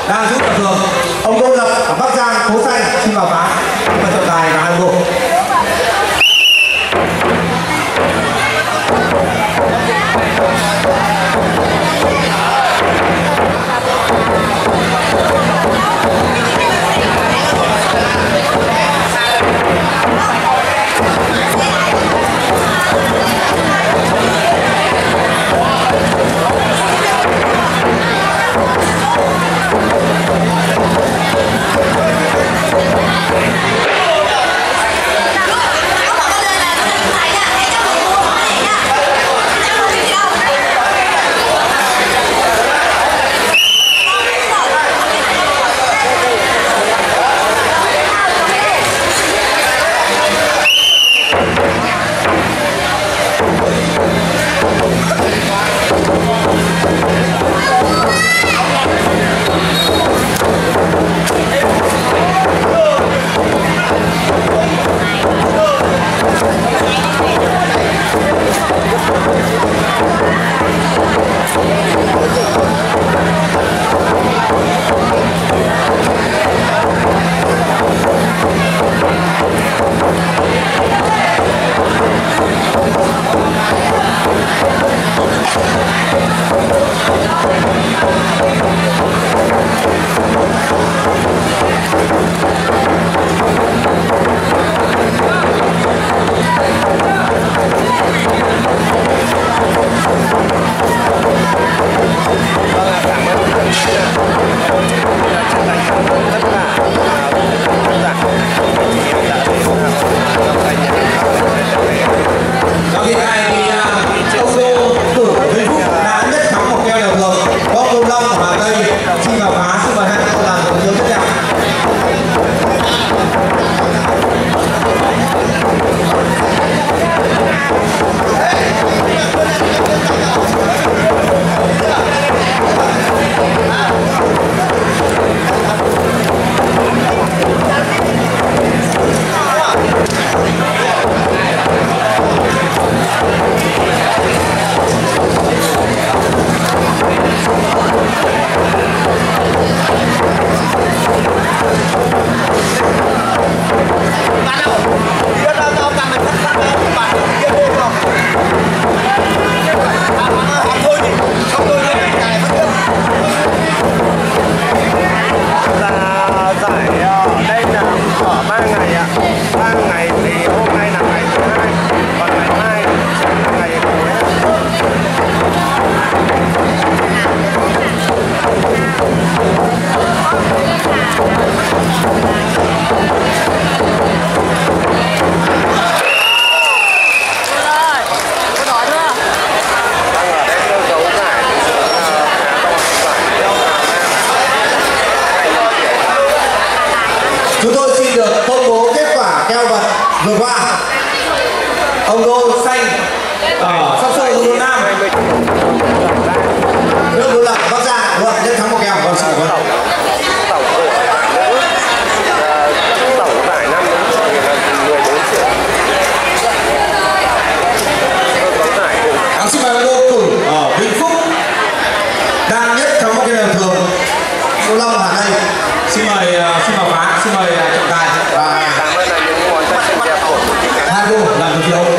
đang rút tập thường. Ông Đỗ Lập ở Bắc Giang, phố xanh xin vào phá và trọng tài và hai gol. Chúng tôi xin được công bố kết quả keo vật vừa qua. Ông Đô xanh ở Sóc Sơn, Đông Nam, nước Đô Lập Bắc Giang luôn nhất thắng một kèo. Vâng, xin cảm ơn. Tổng giải năm là 14 triệu. Xin mời Đô cử ở Vĩnh Phúc đang nhất thắng một kèo thường. Đô Long Hà Tây. Xin mời xin vào phá, xin mời trọng tài và cảm ơn là những món rất xinh đẹp của hai gol làm được điều.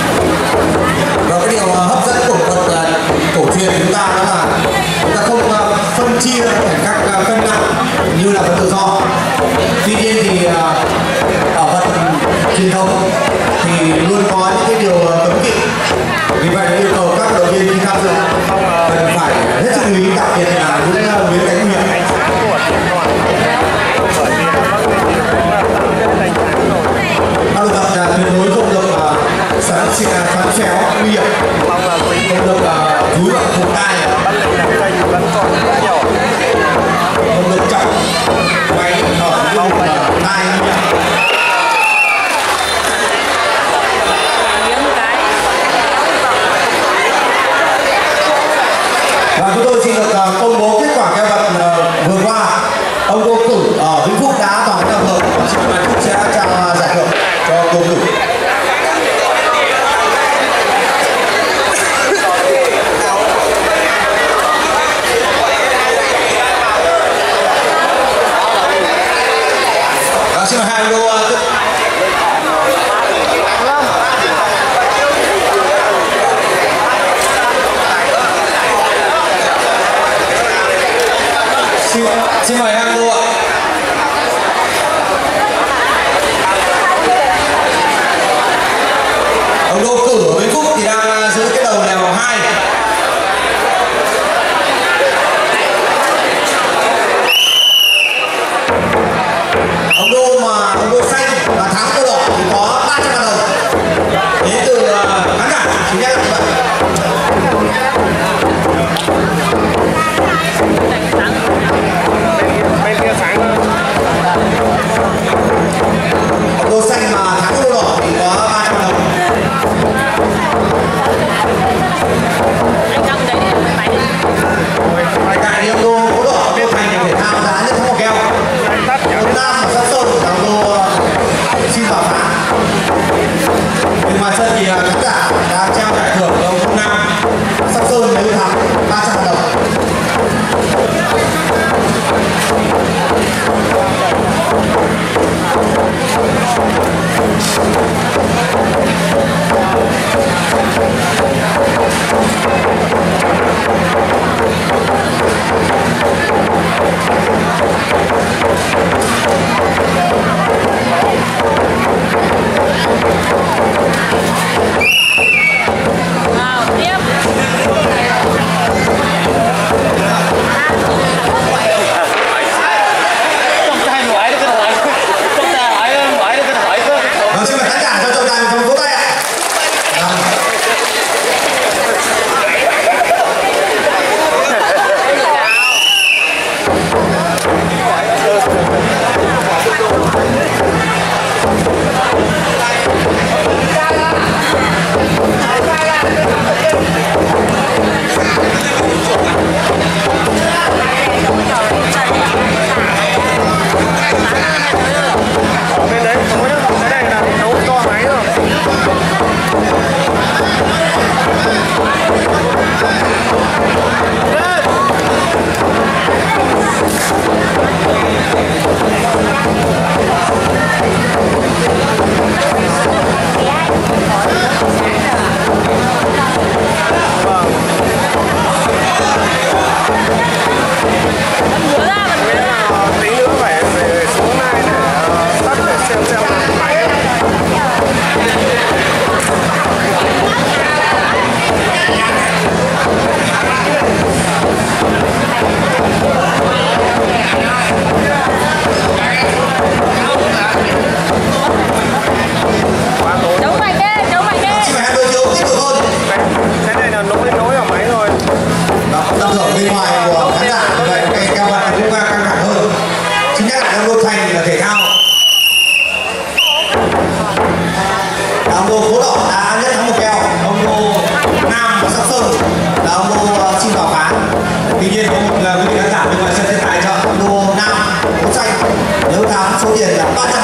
Và cái điều hấp dẫn của cổ truyền chúng ta đó là chúng ta không như là vật tự do. Tuy nhiên thì ở vật truyền thống thì luôn có những cái điều cấm kỵ. Vì vậy yêu cầu các vận động viên khi tham dự cần phải hết sức lưu ý, đặc biệt là những miếng đánh nguy hiểm. Các luật tập là tuyệt đối không được xoắn xéo nguy hiểm, không được cúi vào vùng tay, không được chọc máy ở những vùng tay nguy hiểm. Và chúng tôi xin được công bố kết quả keo vật vừa qua. Ông Đô Cử ở Vĩnh Phúc đã toàn thắng hợp. Xin mời Phúc sẽ trao giải thưởng cho Đô Cử. Xin mời hai đô xin mời hai đô ạ. Ông Đô Cử ở Vĩnh Phúc thì đang giữ cái đầu lèo 2. Ông Đô xanh và thắng cơ đỏ thì có 300.000 đồng đến từ khán giả chính nhé. Bên kia sáng ông Đô xanh mà thắng cơ đỏ thì có 300.000 đồng. Tại ông Đô có đỏ bên thành thể thao giá nhất thắng keo. Ông Nam ở Sóc Sơn thì ông Đô xin vào phá. Bên ngoài sân thì khán giả đã trao giải thưởng cho ông Nam Sóc Sơn nếu thắng 300.000 đồng. Xin mời khán giả cho trọng tài một vỗ tay ạ. bên đấy có nhá, cái này là nấu to máy rồi. Tí nữa phải về xuống này để tắt để xem máy. Chống mày đi, chống mày đi. Xin mời hai đôi chiếu tiếp tục hơn. Cái này là nối ở máy rồi. Đó, tâm thưởng bên ngoài của khán giả như vậy cái keo vật cũng căng thẳng hơn. Xin nhắc lại ông Đô Thành là thể thao. Ông Đô Cố Đỏ đã nhất thắng một keo. Ông Đô Nam và Sóc Sơn là ông Đô xin vào phá. Tuy nhiên có một quý vị khán giả bên ngoài sân hiện tại cho ông Đô Nam Cố Xanh nếu thắng số tiền là 300.000